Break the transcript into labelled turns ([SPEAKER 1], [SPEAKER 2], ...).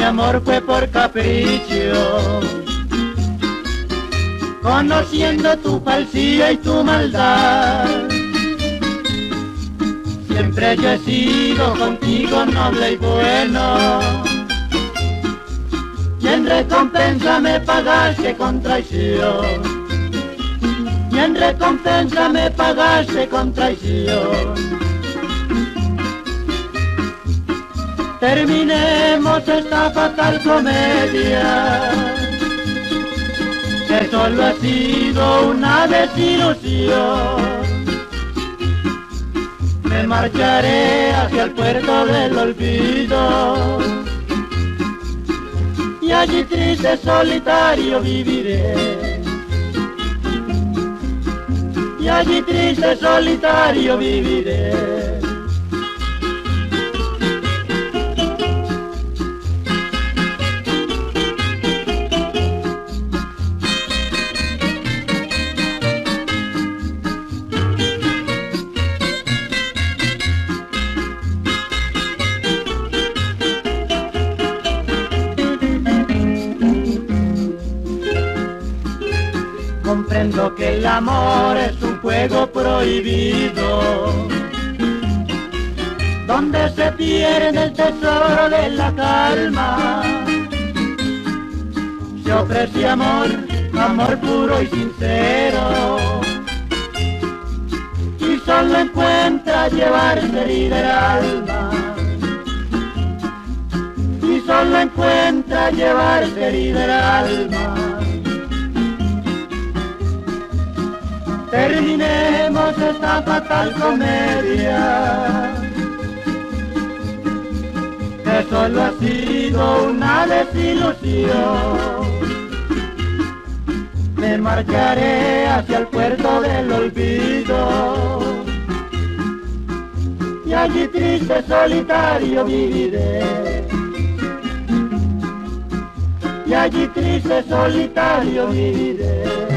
[SPEAKER 1] amor fue por capricho, conociendo tu falsía y tu maldad. Siempre yo he sido contigo noble y bueno, y en recompensa me pagaste con traición, y en recompensa me pagaste con traición. Terminemos esta fatal comedia, que solo ha sido una desilusión. Me marcharé hacia el puerto del olvido, y allí triste solitario viviré, y allí triste solitario viviré. Comprendo que el amor es un juego prohibido, donde se pierde el tesoro de la calma. Se ofrece amor, amor puro y sincero, y solo encuentra llevarse herida el alma, y solo encuentra llevarse herida el alma. Terminemos esta fatal comedia, que solo ha sido una desilusión. Me marcharé hacia el puerto del olvido, y allí triste solitario viviré, y allí triste solitario viviré.